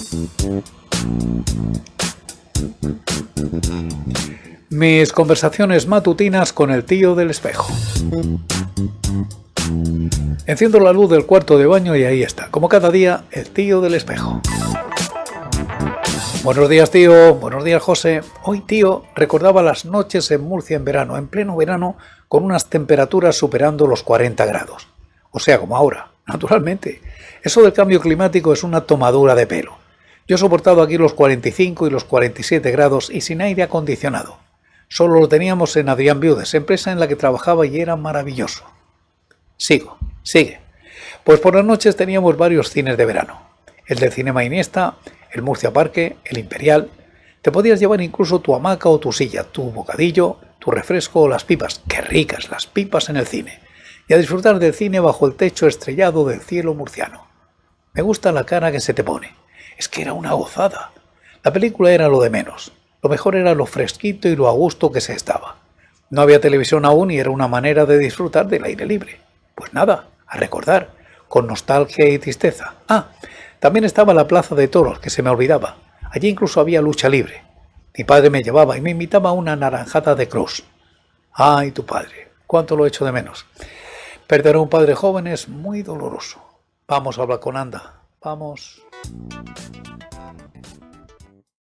Mis conversaciones matutinas con el tío del espejo. Enciendo la luz del cuarto de baño y ahí está, como cada día, el tío del espejo. Buenos días, tío. Buenos días, José. Hoy, tío, recordaba las noches en Murcia en verano, en pleno verano, con unas temperaturas superando los 40 grados. O sea, como ahora, naturalmente. Eso del cambio climático es una tomadura de pelo. Yo he soportado aquí los 45 y los 47 grados y sin aire acondicionado. Solo lo teníamos en Adrián Viudes, empresa en la que trabajaba y era maravilloso. Sigue. Pues por las noches teníamos varios cines de verano. El del Cinema Iniesta, el Murcia Parque, el Imperial. Te podías llevar incluso tu hamaca o tu silla, tu bocadillo, tu refresco o las pipas. ¡Qué ricas las pipas en el cine! Y a disfrutar del cine bajo el techo estrellado del cielo murciano. Me gusta la cara que se te pone. Es que era una gozada. La película era lo de menos. Lo mejor era lo fresquito y lo a gusto que se estaba. No había televisión aún y era una manera de disfrutar del aire libre. Pues nada, a recordar, con nostalgia y tristeza. También estaba la plaza de toros, que se me olvidaba. Allí incluso había lucha libre. Mi padre me llevaba y me invitaba a una naranjada de cruz. ¡Ay, tu padre! ¡Cuánto lo echo de menos! Perder a un padre joven es muy doloroso. Vamos a hablar con Anda. Vamos.